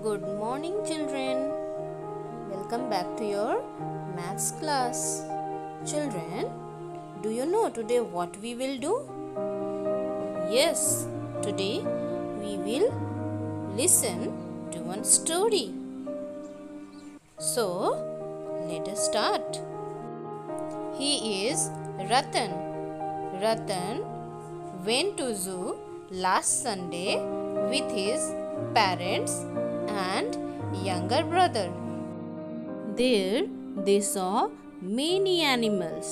Good morning, children. Welcome back to your maths class. Children, do you know today what we will do? Yes, today we will listen to one story. So, let us start. He is Ratan. Ratan went to zoo last Sunday with his parents and younger brother. There they saw many animals.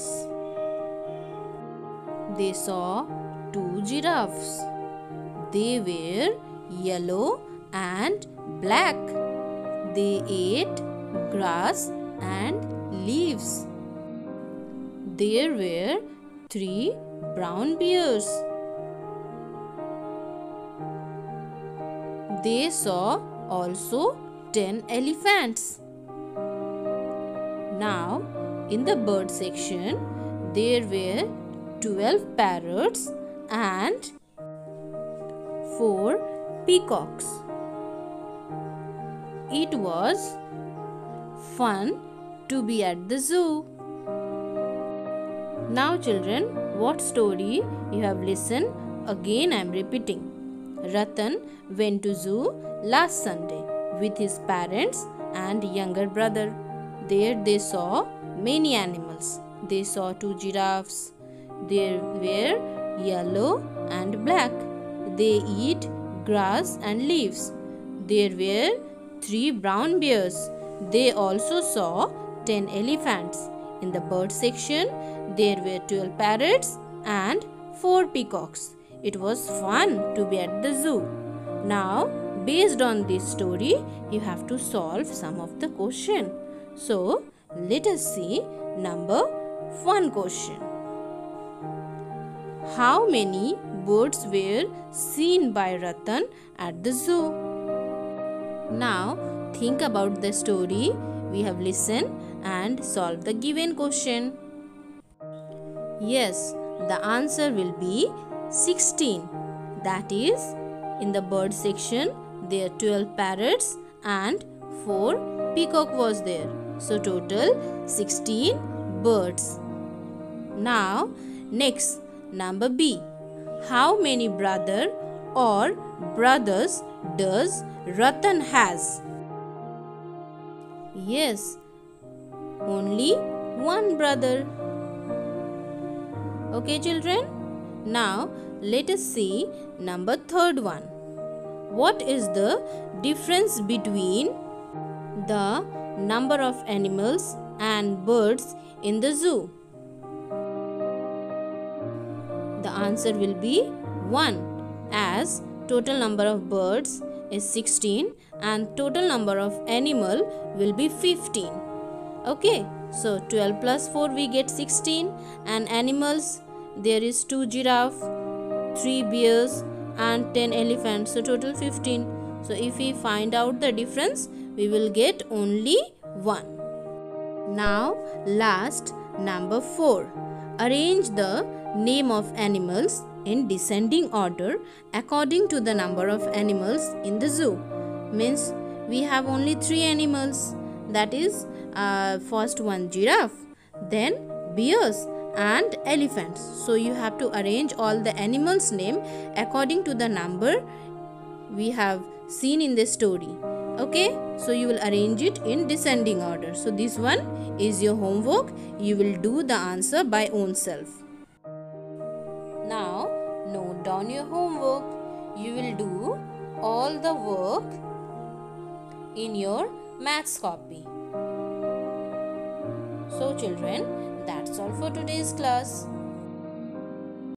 They saw 2 giraffes. They were yellow and black. They ate grass and leaves. There were 3 brown bears. They saw also 10 elephants. Now, in the bird section, there were 12 parrots and 4 peacocks. It was fun to be at the zoo. Now, children, what story you have listened? Again, I am repeating. Ratan went to zoo last Sunday with his parents and younger brother. There they saw many animals. They saw 2 giraffes. They were yellow and black. They eat grass and leaves. There were 3 brown bears. They also saw 10 elephants. In the bird section, there were 12 parrots and 4 peacocks. It was fun to be at the zoo. Now, based on this story, you have to solve some of the question. So, let us see number 1 question. How many birds were seen by Ratan at the zoo? Now, think about the story we have listened and solve the given question. Yes, the answer will be 16. That is, in the bird section, there are 12 parrots and 4 peacock was there. So, total 16 birds. Now, next, number B. How many brother or brothers does Ratan has? Yes, only one brother. Okay, children? Now, let us see number 3rd one. What is the difference between the number of animals and birds in the zoo? The answer will be 1, as total number of birds is 16 and total number of animal will be 15. Okay, so 12 plus 4 we get 16, and animals there is 2 giraffe, 3 bears and 10 elephants, so total 15. So if we find out the difference, we will get only 1. Now last, number 4. Arrange the name of animals in descending order according to the number of animals in the zoo. Means we have only 3 animals, that is first one giraffe, then bears and elephants. So you have to arrange all the animals' name according to the number we have seen in the story. Okay, so you will arrange it in descending order. So this one is your homework. You will do the answer by own self. Now note down your homework. You will do all the work in your maths copy. So children, that's all for today's class.